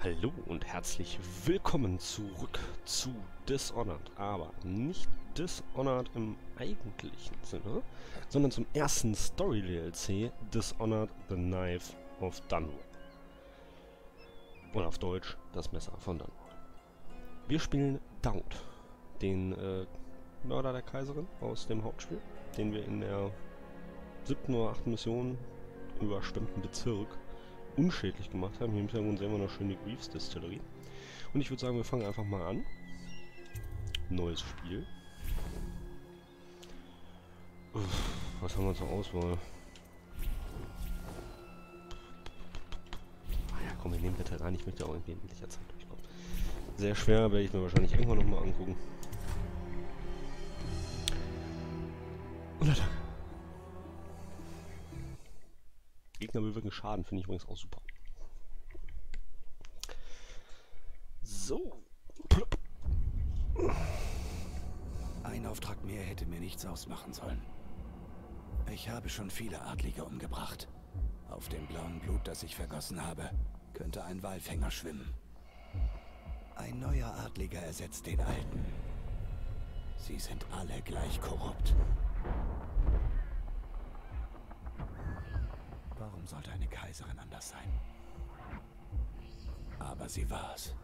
Hallo und herzlich willkommen zurück zu Dishonored, aber nicht Dishonored im eigentlichen Sinne, sondern zum ersten Story-DLC Dishonored The Knife of Dunwall. Oder auf Deutsch das Messer von Dunwall. Wir spielen Daud, den Mörder der Kaiserin aus dem Hauptspiel, den wir in der 7. oder 8. Mission überschwemmten Bezirk unschädlich gemacht haben. Hier im Hintergrund sehen wir noch schön die Greaves Distillery. Und ich würde sagen, wir fangen einfach mal an. Neues Spiel. Was haben wir zur Auswahl? Ja, komm, wir nehmen Veteran. Ich möchte auch irgendwie in endlicher Zeit durchkommen. Sehr schwer, werde ich mir wahrscheinlich irgendwann nochmal angucken. Und Attacke. Gegner bewirken Schaden, finde ich übrigens auch super. So. Ein Auftrag mehr hätte mir nichts ausmachen sollen. Ich habe schon viele Adlige umgebracht. Auf dem blauen Blut, das ich vergossen habe, könnte ein Walfänger schwimmen. Ein neuer Adliger ersetzt den alten. Sie sind alle gleich korrupt. Warum sollte eine Kaiserin anders sein? Aber sie war's.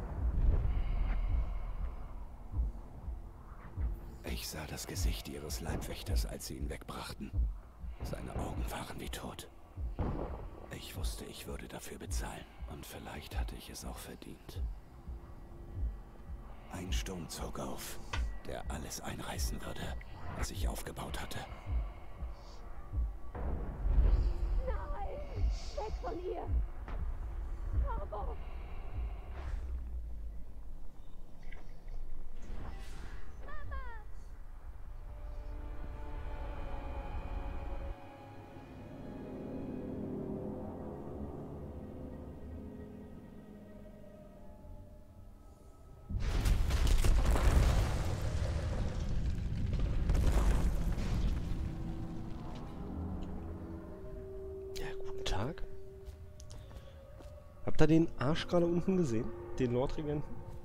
Ich sah das Gesicht ihres Leibwächters, als sie ihn wegbrachten. Seine Augen waren wie tot. Ich wusste, ich würde dafür bezahlen. Und vielleicht hatte ich es auch verdient. Ein Sturm zog auf, der alles einreißen würde, was ich aufgebaut hatte. Nein! Weg von ihr! Corvo! Tag. Habt ihr den Arsch gerade unten gesehen? Den Lordregenten?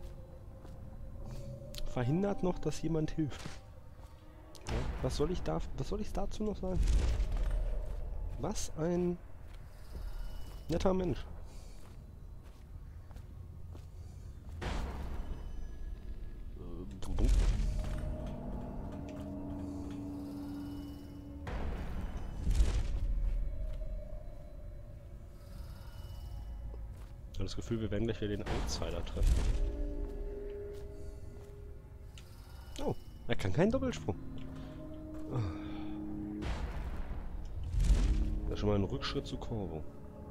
Verhindert noch, dass jemand hilft. Ja, was soll ich dazu noch sagen? Was ein netter Mensch. Ich habe das Gefühl, wir werden gleich wieder den Outsider treffen. Oh, er kann keinen Doppelsprung. Das ist schon mal ein Rückschritt zu Corvo.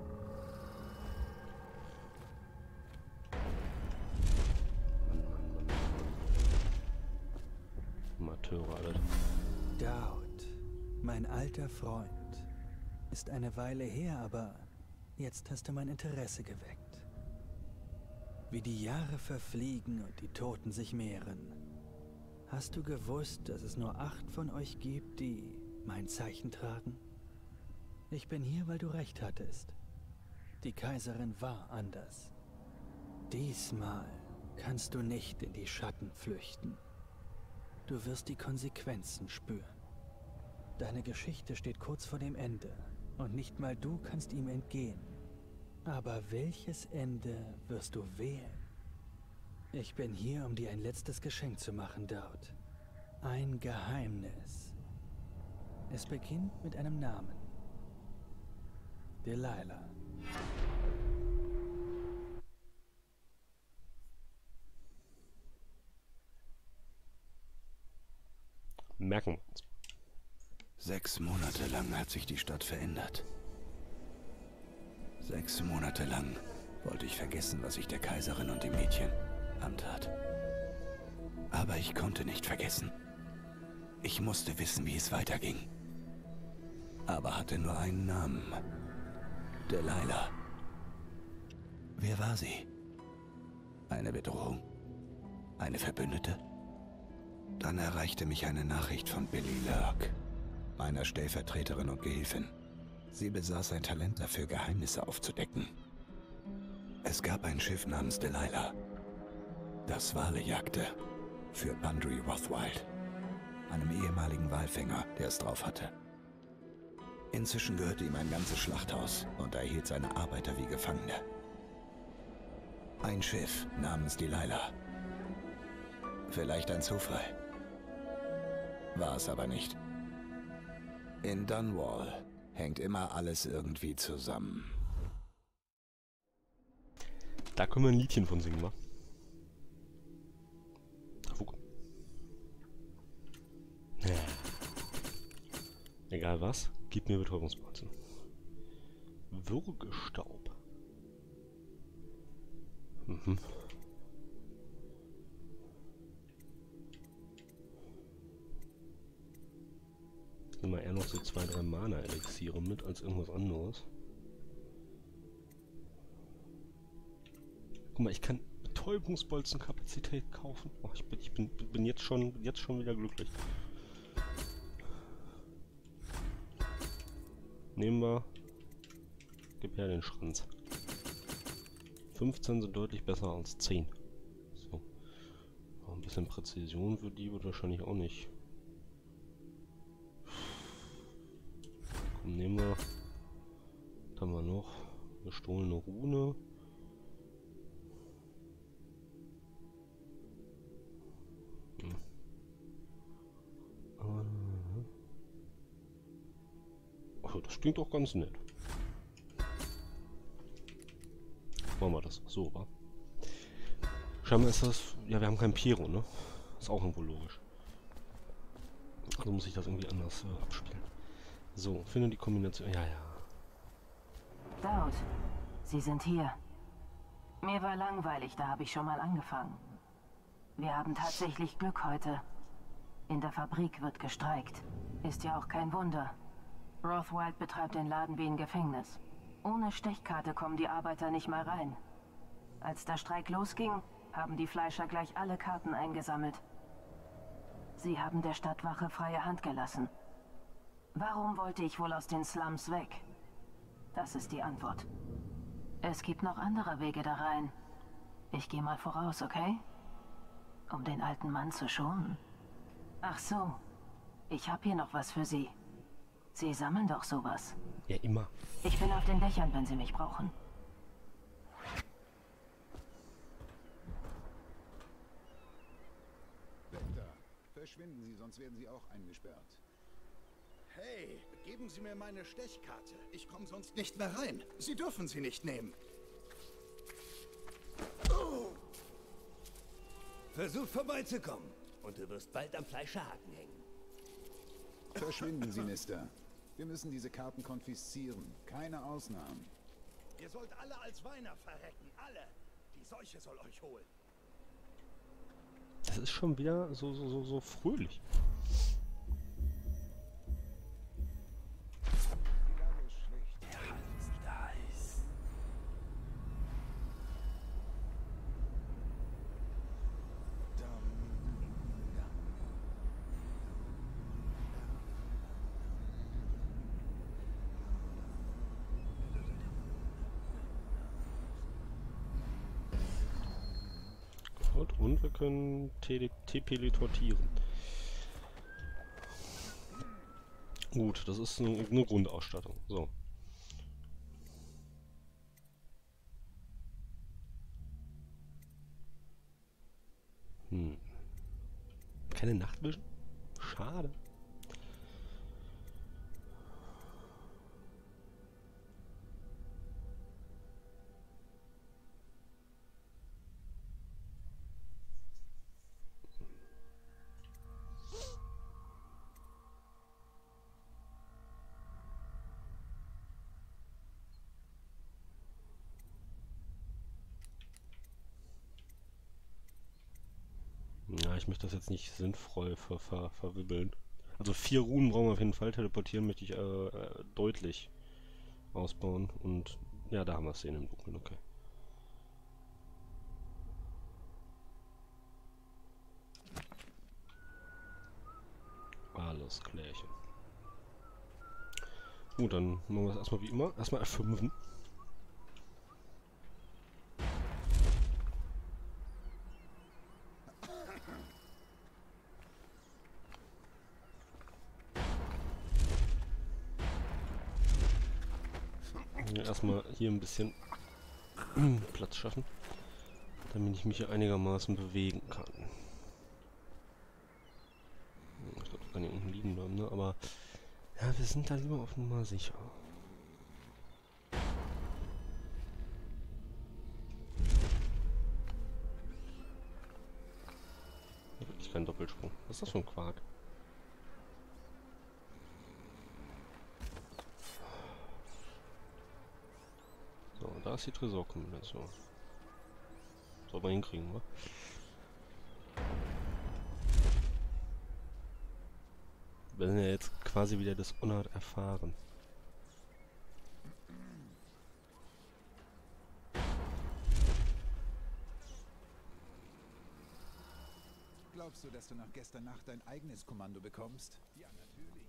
Amateure alle. Daud, mein alter Freund. Ist eine Weile her, aber jetzt hast du mein Interesse geweckt. Wie die Jahre verfliegen und die Toten sich mehren. Hast du gewusst, dass es nur 8 von euch gibt, die mein Zeichen tragen? Ich bin hier, weil du recht hattest. Die Kaiserin war anders. Diesmal kannst du nicht in die Schatten flüchten. Du wirst die Konsequenzen spüren. Deine Geschichte steht kurz vor dem Ende und nicht mal du kannst ihm entgehen. Aber welches Ende wirst du wählen? Ich bin hier, um dir ein letztes Geschenk zu machen, Daud. Ein Geheimnis. Es beginnt mit einem Namen. Delilah. Merken wir uns. 6 Monate lang hat sich die Stadt verändert. 6 Monate lang wollte ich vergessen, was ich der Kaiserin und dem Mädchen antat. Aber ich konnte nicht vergessen. Ich musste wissen, wie es weiterging. Aber hatte nur einen Namen. Delilah. Wer war sie? Eine Bedrohung? Eine Verbündete? Dann erreichte mich eine Nachricht von Billy Lurk, meiner Stellvertreterin und Gehilfin. Sie besaß ein Talent dafür, Geheimnisse aufzudecken. Es gab ein Schiff namens Delilah, das Wale jagte für Bundry Rothwild, einem ehemaligen Walfänger, der es drauf hatte. Inzwischen gehörte ihm ein ganzes Schlachthaus und er hielt seine Arbeiter wie Gefangene. Ein Schiff namens Delilah. Vielleicht ein Zufall. War es aber nicht. In Dunwall hängt immer alles irgendwie zusammen. Da können wir ein Liedchen von singen, wa? Ja. Egal was, gib mir Betäubungsbolzen. Würgestaub. Mhm. Ich nehme mal eher noch so 2, 3 Mana-Elixiere mit als irgendwas anderes. Guck mal, ich kann Betäubungsbolzenkapazität kaufen. Oh, ich bin jetzt schon wieder glücklich. Nehmen wir. Gib her den Schranz. 15 sind deutlich besser als 10. So. Aber ein bisschen Präzision für die wird wahrscheinlich auch nicht. Komm, nehmen wir. Was haben wir noch? Gestohlene Rune. Achso, das klingt doch ganz nett. Machen wir das so, wa? Scheinbar ist das... Ja, wir haben kein Pyro, ne? Ist auch irgendwo logisch. Also muss ich das irgendwie anders abspielen. So, finde die Kombination... Ja, ja. Daud, Sie sind hier. Mir war langweilig, da habe ich schon mal angefangen. Wir haben tatsächlich Glück heute. In der Fabrik wird gestreikt. Ist ja auch kein Wunder. Rothwild betreibt den Laden wie ein Gefängnis. Ohne Stechkarte kommen die Arbeiter nicht mal rein. Als der Streik losging, haben die Fleischer gleich alle Karten eingesammelt. Sie haben der Stadtwache freie Hand gelassen. Warum wollte ich wohl aus den Slums weg? Das ist die Antwort. Es gibt noch andere Wege da rein. Ich gehe mal voraus, okay? Um den alten Mann zu schonen. Ach so, ich habe hier noch was für Sie. Sie sammeln doch sowas. Ja, immer. Ich bin auf den Dächern, wenn Sie mich brauchen. Wächter, verschwinden Sie, sonst werden Sie auch eingesperrt. Hey, geben Sie mir meine Stechkarte. Ich komme sonst nicht mehr rein. Sie dürfen sie nicht nehmen. Versuch vorbeizukommen und du wirst bald am Fleischerhaken hängen. Verschwinden Sie, Mister. Wir müssen diese Karten konfiszieren. Keine Ausnahmen. Ihr sollt alle als Weiner verrecken. Alle. Die Seuche soll euch holen. Das ist schon wieder so fröhlich. Und wir können teleportieren. Gut, das ist eine Grundausstattung. So. Keine Nachtvision? Schade. Ja, ich möchte das jetzt nicht sinnvoll verwibbeln. Also 4 Runen brauchen wir auf jeden Fall. Teleportieren möchte ich deutlich ausbauen. Und ja, da haben wir Szenen im Dunkeln, okay. Alles klärchen. Gut, dann machen wir es erstmal wie immer. Erstmal F5. erstmal hier ein bisschen Platz schaffen, damit ich mich hier einigermaßen bewegen kann. Ich glaube, ich kann hier unten liegen bleiben, ne? Aber ja, wir sind da lieber auf Nummer sicher. Wirklich kein Doppelsprung. Was ist das für ein Quark? So, da ist die Tresorkombination. Soll man hinkriegen, wa? Wir sind ja jetzt quasi wieder das Unart erfahren. Glaubst du, dass du nach gestern Nacht dein eigenes Kommando bekommst? Ja, natürlich.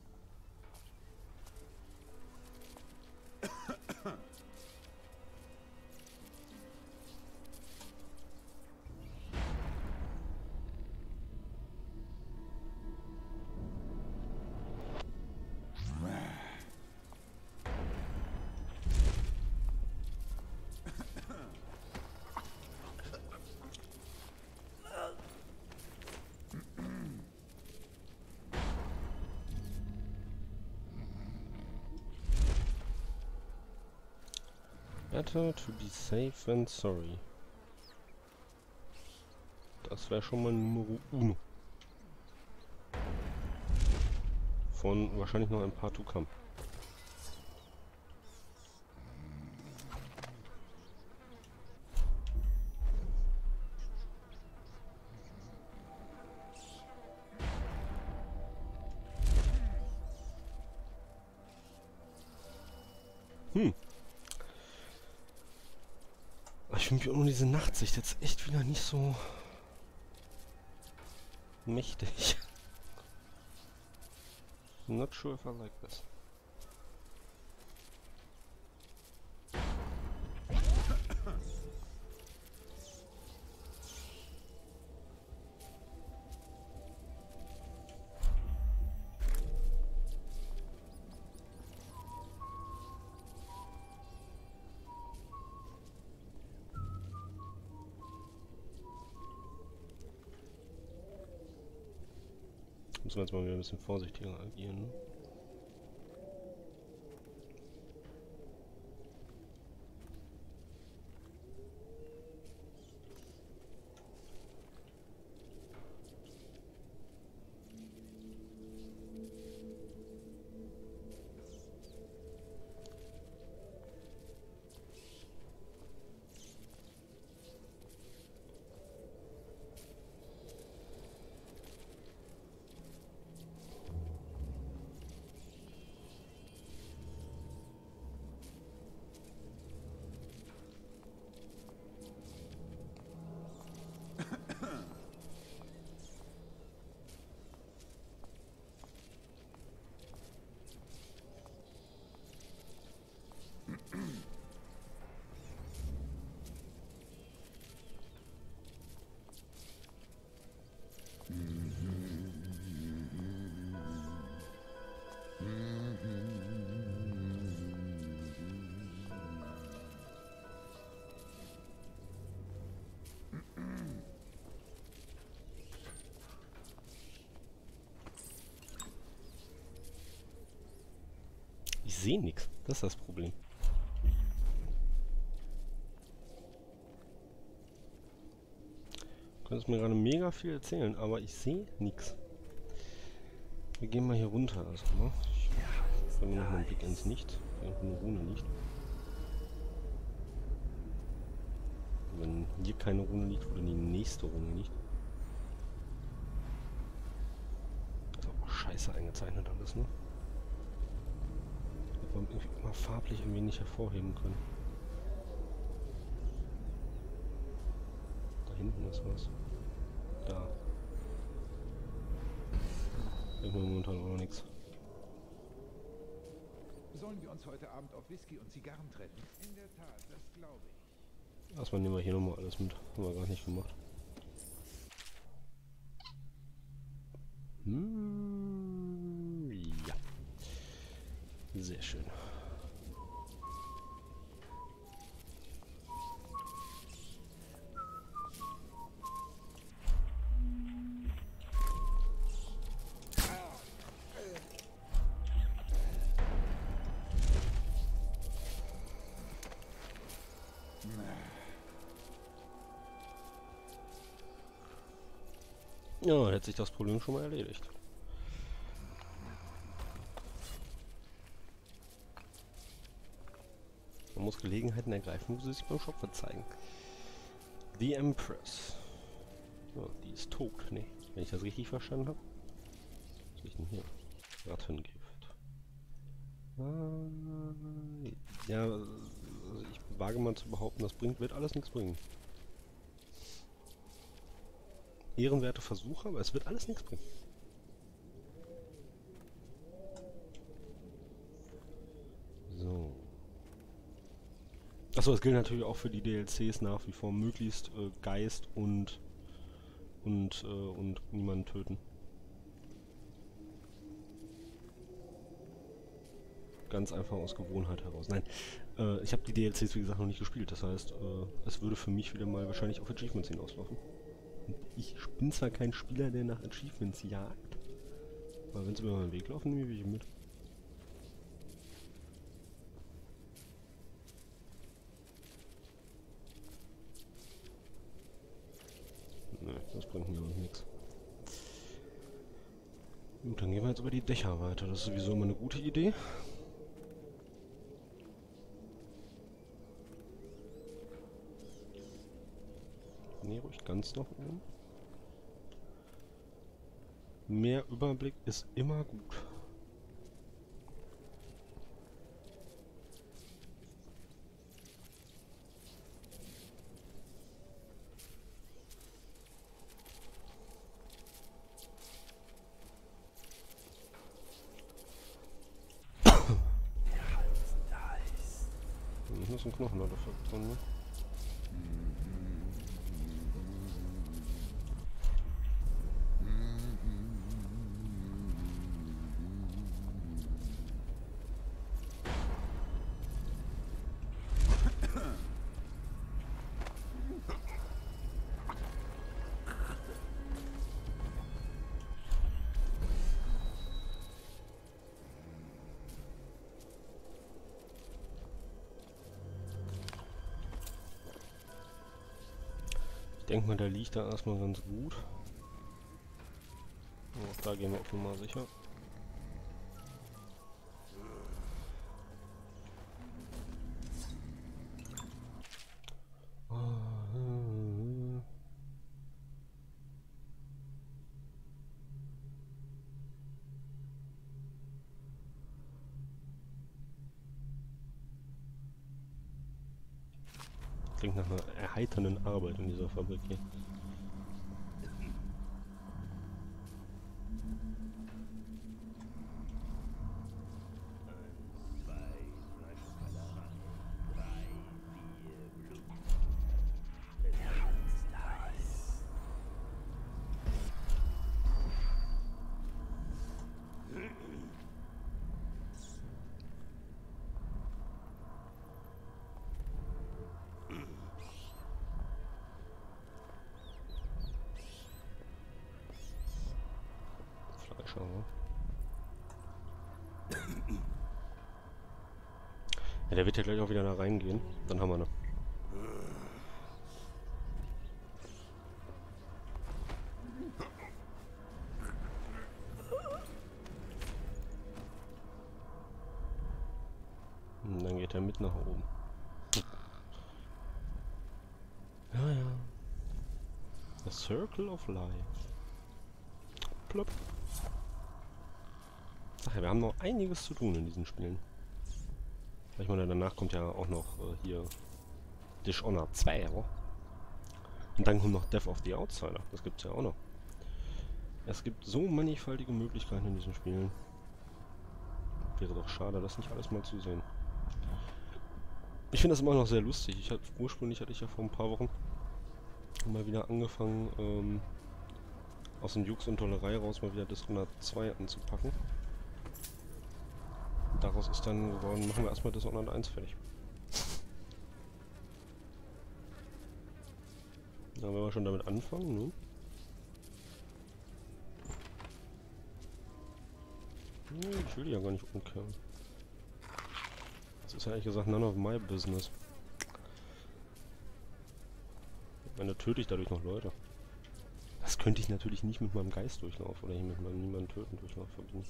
Better to be safe than sorry. Das wäre schon mal Nummer uno. Von wahrscheinlich noch ein paar to come. Ich finde auch nur diese Nachtsicht jetzt echt wieder nicht so mächtig. Not sure if I like this. Müssen wir jetzt mal wieder ein bisschen vorsichtiger agieren. Ne? Ich sehe nichts. Das ist das Problem. Du könntest mir gerade mega viel erzählen, aber ich sehe nichts. Wir gehen mal hier runter erstmal. Ich habe noch mal einen Blick ins Nicht. Eine Rune nicht. Wenn hier keine Rune liegt, oder die nächste Rune nicht. Das ist auch scheiße eingezeichnet alles, ne? Man irgendwie immer farblich irgendwie nicht hervorheben können. Da hinten ist was. Da. Ich will momentan auch noch nichts. Sollen wir uns heute Abend auf Whisky und Zigarren treffen? In der Tat, das glaube ich. Erstmal nehmen wir hier nochmal alles mit. Haben wir gar nicht gemacht. Ja. Sehr schön. Ja, hätte sich das Problem schon mal erledigt. Man muss Gelegenheiten ergreifen, wo sie sich beim Schopfe zeigen. The Empress. Ja, die ist tot, ne? Wenn ich das richtig verstanden habe. Was ist denn hier? Rattengift. Ja, also ich wage mal zu behaupten, das wird alles nichts bringen. Ehrenwerte Versuche, aber es wird alles nichts bringen. So. Achso, das gilt natürlich auch für die DLCs nach wie vor. Möglichst Geist und niemanden töten. Ganz einfach aus Gewohnheit heraus. Nein, ich habe die DLCs wie gesagt noch nicht gespielt. Das heißt, es würde für mich wieder mal wahrscheinlich auf Achievements hinauslaufen. Und ich bin zwar kein Spieler, der nach Achievements jagt, aber wenn sie mir mal den Weg laufen, nehme ich welche mit. Ne, das bringt mir auch nichts. Gut, dann gehen wir jetzt über die Dächer weiter. Das ist sowieso immer eine gute Idee. Ne, ruhig ganz nach oben. Mehr Überblick ist immer gut. Hier ist ein Knochen da drin, ne? Ich denke mal, der liegt da erstmal ganz gut. Auch da gehen wir auf Nummer sicher. Klingt nach einer erheiternden Arbeit in dieser Fabrik hier. Ja, der wird ja gleich auch wieder da reingehen. Dann haben wir noch. Und dann geht er mit nach oben. Ja, ja. The Circle of Life. Plopp. Ach ja, wir haben noch einiges zu tun in diesen Spielen. Ich meine, danach kommt ja auch noch hier Dishonored 2, oder? Und dann kommt noch Death of the Outsider. Das gibt's ja auch noch. Es gibt so mannigfaltige Möglichkeiten in diesen Spielen. Wäre doch schade, das nicht alles mal zu sehen. Ich finde das immer noch sehr lustig. Ursprünglich hatte ich ja vor ein paar Wochen mal wieder angefangen, aus dem Jux und Tollerei raus mal wieder Dishonored 2 anzupacken. Daraus ist dann geworden, machen wir erstmal Dishonored 1 fertig. Ja, wenn wir schon damit anfangen, ne? Ich will die ja gar nicht umkehren. Das ist ja ehrlich gesagt none of my business. Dann töte ich dadurch noch Leute. Das könnte ich natürlich nicht mit meinem Geistdurchlauf oder hier mit meinem Niemanden töten Durchlauf verbinden.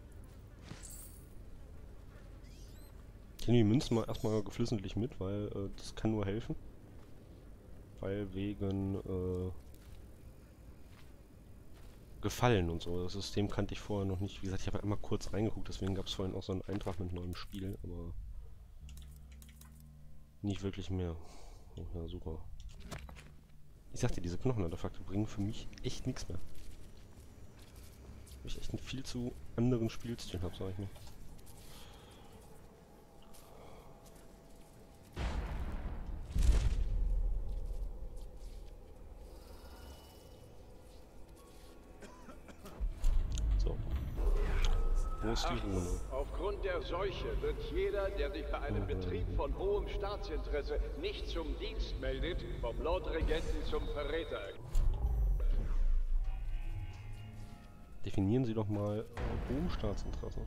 Ich nehme die Münzen mal erstmal geflissentlich mit, weil das kann nur helfen. Weil wegen Gefallen und so. Das System kannte ich vorher noch nicht. Wie gesagt, ich habe einmal kurz reingeguckt, deswegen gab es vorhin auch so einen Eintrag mit neuem Spiel, aber nicht wirklich mehr. Oh, ja, super. Ich sagte, diese Knochenartefakte bringen für mich echt nichts mehr. Weil ich echt einen viel zu anderen Spielstil habe, sag ich mal. So. Wo ist die Rune? Aufgrund der Seuche wird jeder, der sich bei einem Betrieb von hohem Staatsinteresse nicht zum Dienst meldet, vom Lordregenten zum Verräter. Definieren Sie doch mal hohem Staatsinteresse.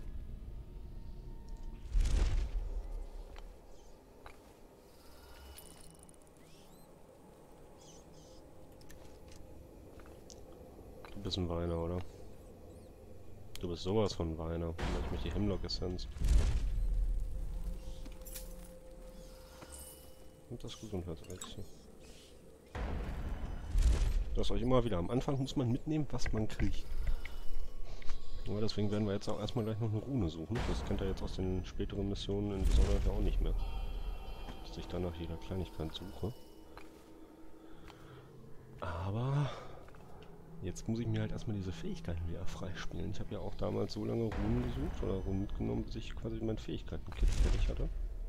Du bist ein Weiner, oder? Du bist sowas von Weiner. Ich möchte die Hemlock-Essenz. Und das Gesundheitswechsel. Das euch immer wieder. Am Anfang muss man mitnehmen, was man kriegt. Aber deswegen werden wir jetzt auch erstmal gleich noch eine Rune suchen. Das kennt ihr jetzt aus den späteren Missionen in Dishonored ja auch nicht mehr. Dass ich dann nach jeder Kleinigkeit suche. Aber jetzt muss ich mir halt erstmal diese Fähigkeiten wieder freispielen. Ich habe ja auch damals so lange Runen gesucht oder Runen mitgenommen, bis ich quasi mein Fähigkeiten-Kit fertig hatte.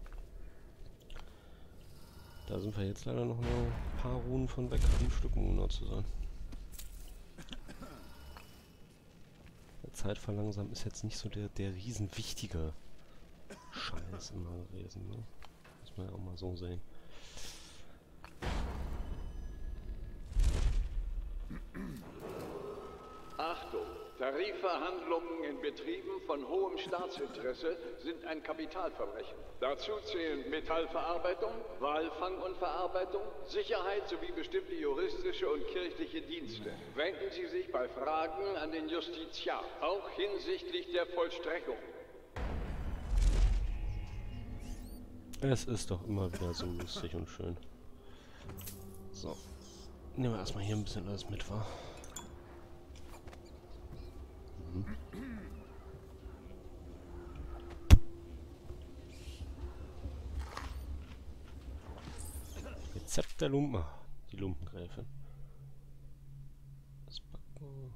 Da sind wir jetzt leider noch ein paar Runen von weg, 5 Stück, um genau zu sein. Der Zeitverlangsamen ist jetzt nicht so der riesen wichtige Scheiß immer gewesen, ne? Muss man ja auch mal so sehen. Achtung! Tarifverhandlungen in Betrieben von hohem Staatsinteresse sind ein Kapitalverbrechen. Dazu zählen Metallverarbeitung, Walfang und Verarbeitung, Sicherheit sowie bestimmte juristische und kirchliche Dienste. Wenden Sie sich bei Fragen an den Justiziar, auch hinsichtlich der Vollstreckung. Es ist doch immer wieder so lustig und schön. So. Nehmen wir erstmal hier ein bisschen alles mit, wa? Rezept der Lumpen. Die Lumpengräfin. Das Backen.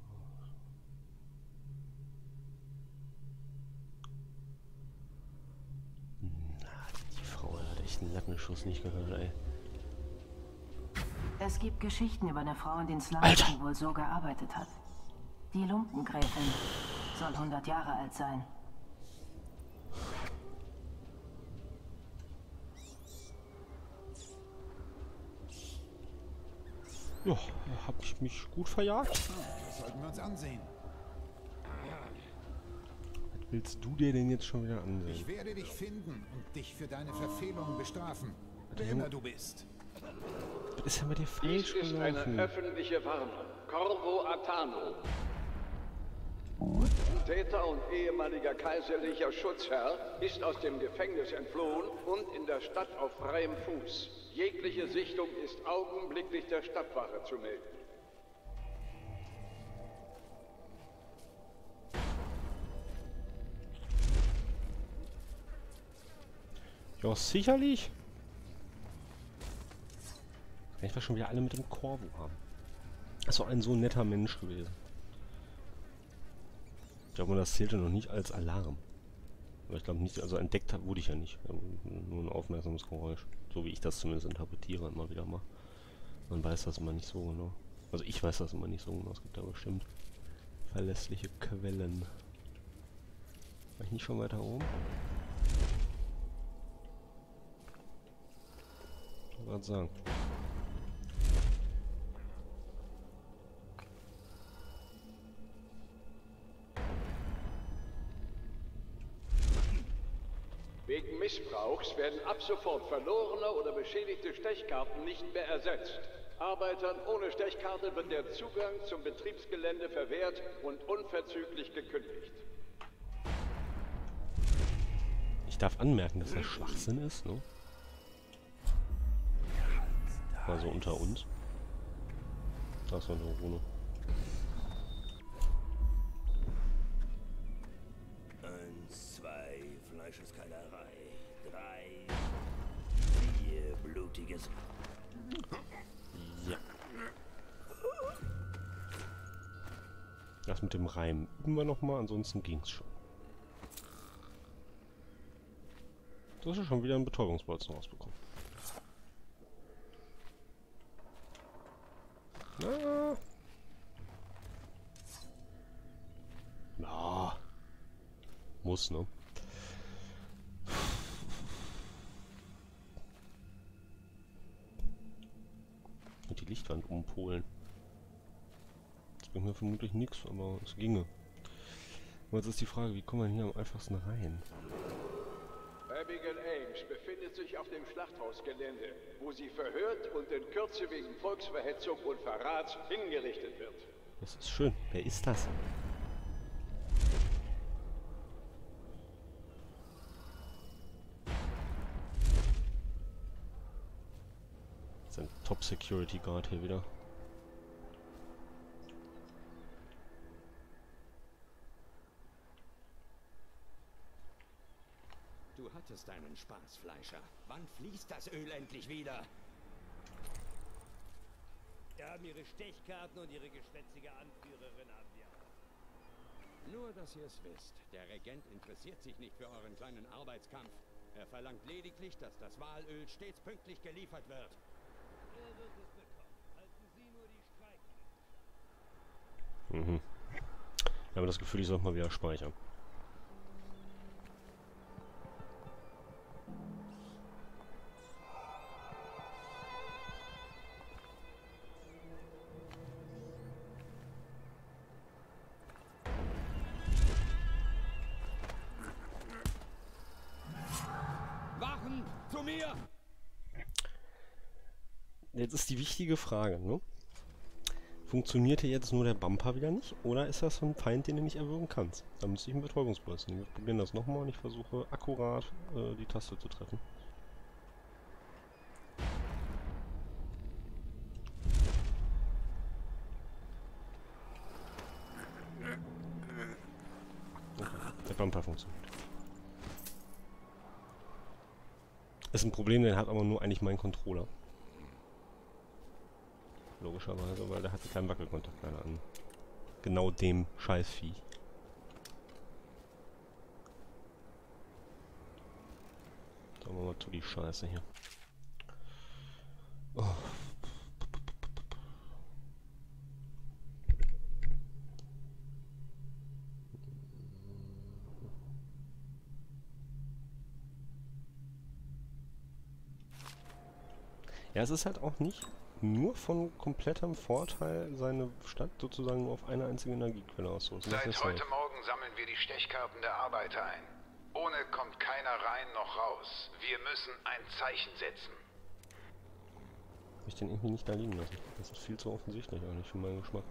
Die Frau hat echt einen Lattenschuss nicht gehört, ey. Es gibt Geschichten über eine Frau in den Slums, die wohl so gearbeitet hat. Die Lumpengräfin soll 100 Jahre alt sein. Ja, hab ich mich gut verjagt. Das sollten wir uns ansehen. Was willst du dir denn jetzt schon wieder ansehen? Ich werde dich finden und dich für deine Verfehlungen bestrafen. Wer immer du bist. Was ist denn mit dir falsch Dies ist eine gelaufen? öffentliche Warnung. Corvo Atano. Täter und ehemaliger kaiserlicher Schutzherr ist aus dem Gefängnis entflohen und in der Stadt auf freiem Fuß. Jegliche Sichtung ist augenblicklich der Stadtwache zu melden. Ja, sicherlich. Ich war schon wieder alle mit dem Corvo haben. Das ist doch ein so netter Mensch gewesen. Ich glaube, das zählte noch nicht als Alarm. Aber ich glaube nicht, also entdeckt wurde ich ja nicht. Nur ein aufmerksames Geräusch. So wie ich das zumindest interpretiere immer wieder mal. Man weiß das immer nicht so genau. Also ich weiß das immer nicht so genau. Es gibt da bestimmt verlässliche Quellen. War ich nicht schon weiter oben? Ich wollte gerade sagen. Wegen Missbrauch Brauchs werden ab sofort verlorene oder beschädigte Stechkarten nicht mehr ersetzt. Arbeitern ohne Stechkarte wird der Zugang zum Betriebsgelände verwehrt und unverzüglich gekündigt. Ich darf anmerken, dass das Schwachsinn ist, ne? Mal so unter uns. Da ist noch eine Rune. 1, 2, Fleischeskeilerei. 3, 4, blutiges. Ja. Das mit dem Reim üben wir nochmal, ansonsten ging's schon. Du hast ja schon wieder einen Betäubungsbolzen rausbekommen. Na. Na. Muss, ne? Und die Lichtwand umpolen. Das bringt mir vermutlich nichts, aber es ginge. Und jetzt ist die Frage, wie kommen wir hier am einfachsten rein? Abigail Ames befindet sich auf dem Schlachthausgelände, wo sie verhört und in Kürze wegen Volksverhetzung und Verrats hingerichtet wird. Das ist schön. Wer ist das? Das ist ein Top-Security-Guard hier wieder. Du hattest deinen Spaß, Fleischer. Wann fließt das Öl endlich wieder? Wir haben Ihre Stechkarten und Ihre geschwätzige Anführerin haben wir auch. Nur, dass ihr es wisst. Der Regent interessiert sich nicht für euren kleinen Arbeitskampf. Er verlangt lediglich, dass das Walöl stets pünktlich geliefert wird. Er wird es bekommen. Halten Sie nur die Streiche. Mhm. Ich habe das Gefühl, ich sollte mal wieder speichern. Wachen! Zu mir! Jetzt ist die wichtige Frage, ne? Funktioniert hier jetzt nur der Bumper wieder nicht? Oder ist das so ein Feind, den du nicht erwürgen kannst? Da müsste ich einen Betäubungsbolzen nehmen. Wir probieren das nochmal und ich versuche akkurat die Taste zu treffen. Okay, der Bumper funktioniert. Ist ein Problem, den hat aber nur eigentlich mein Controller. Logischerweise, weil der hatte keinen Wackelkontakt leider an genau dem Scheißvieh. Sagen wir mal zu die Scheiße hier. Oh. Ja, es ist halt auch nicht nur von komplettem Vorteil, seine Stadt sozusagen nur auf eine einzige Energiequelle auszurüsten. Seit heute Morgen sammeln wir die Stechkarten der Arbeiter ein. Ohne kommt keiner rein noch raus. Wir müssen ein Zeichen setzen. Hab ich den irgendwie nicht da liegen lassen. Das ist viel zu offensichtlich eigentlich für meinen Geschmack.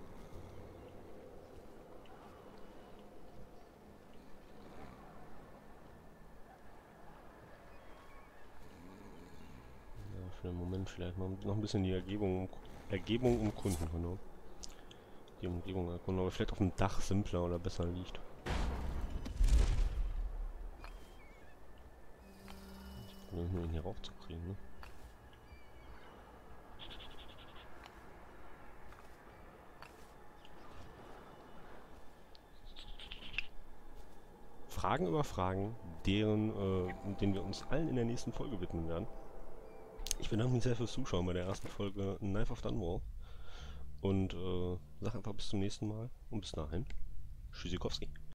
Für den Moment vielleicht mal noch ein bisschen die Ergebung umkunden, genau. Die Umgebung erkunden, aber vielleicht auf dem Dach simpler oder besser liegt. Ich probiere nur ihn hier raufzukriegen, ne? Fragen über Fragen, denen wir uns allen in der nächsten Folge widmen werden. Ich bedanke mich sehr fürs Zuschauen bei der ersten Folge Knife of Dunwall. Und sag einfach bis zum nächsten Mal und bis dahin. Tschüssikowski.